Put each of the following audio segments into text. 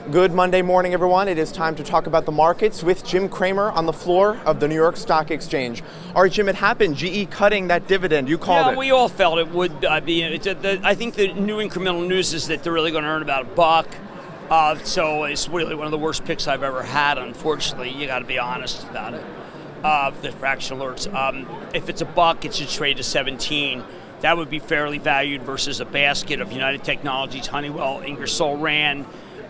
Good Monday morning, everyone. It is time to talk about the markets with Jim Cramer on the floor of the New York Stock Exchange. All right, Jim, it happened. GE cutting that dividend. You called it. Yeah, we all felt it would be. I think the new incremental news is that they're really going to earn about $1. So it's really one of the worst picks I've ever had, unfortunately. You got to be honest about it. The fractional alerts. If it's $1, it should trade to 17. That would be fairly valued versus a basket of United Technologies, Honeywell, Ingersoll Rand,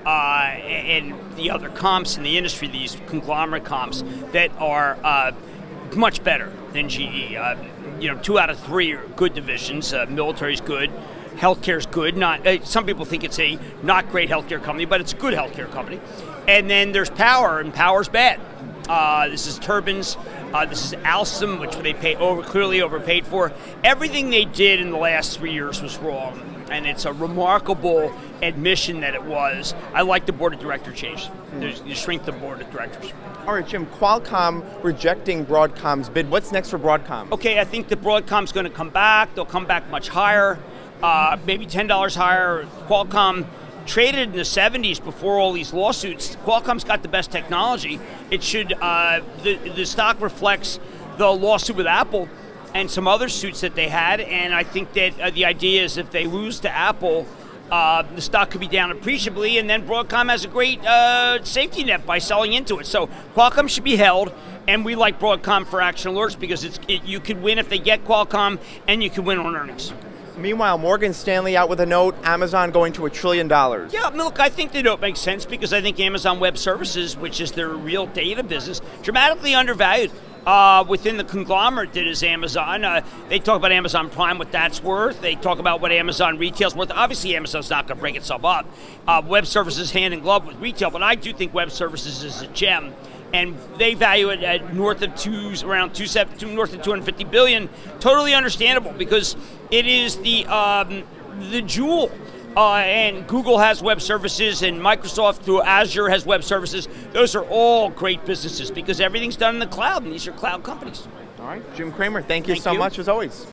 and the other comps in the industry, these conglomerate comps that are much better than GE. 2 out of 3 are good divisions. Military's good. Healthcare's good. Some people think it's a not great healthcare company, but it's a good healthcare company. And then there's power, and power's bad. This is turbines. This is Alstom, which they clearly overpaid for. Everything they did in the last 3 years was wrong, and it's a remarkable admission that it was. I like the board of director change. You shrink the board of directors. All right, Jim, Qualcomm rejecting Broadcom's bid. What's next for Broadcom? Okay, I think that Broadcom's going to come back. They'll come back much higher, maybe $10 higher. Qualcomm traded in the 70s before all these lawsuits. Qualcomm's got the best technology. It should, the stock reflects the lawsuit with Apple and some other suits that they had, and I think that the idea is if they lose to Apple, the stock could be down appreciably, and then Broadcom has a great safety net by selling into it. So Qualcomm should be held, and we like Broadcom for action alerts because you could win if they get Qualcomm, and you can win on earnings. Meanwhile, Morgan Stanley out with a note, Amazon going to $1 trillion. Yeah, look, I think the note makes sense because I think Amazon Web Services, which is their real data business, dramatically undervalued within the conglomerate that is Amazon. They talk about Amazon Prime, what that's worth. They talk about what Amazon Retail's worth. Obviously, Amazon's not going to break itself up. Web Services hand in glove with retail, but I do think Web Services is a gem. And they value it at north of north of 250 billion. Totally understandable because it is the jewel. And Google has web services, and Microsoft through Azure has web services. Those are all great businesses because everything's done in the cloud, and these are cloud companies. All right, Jim Cramer, thank you so much as always.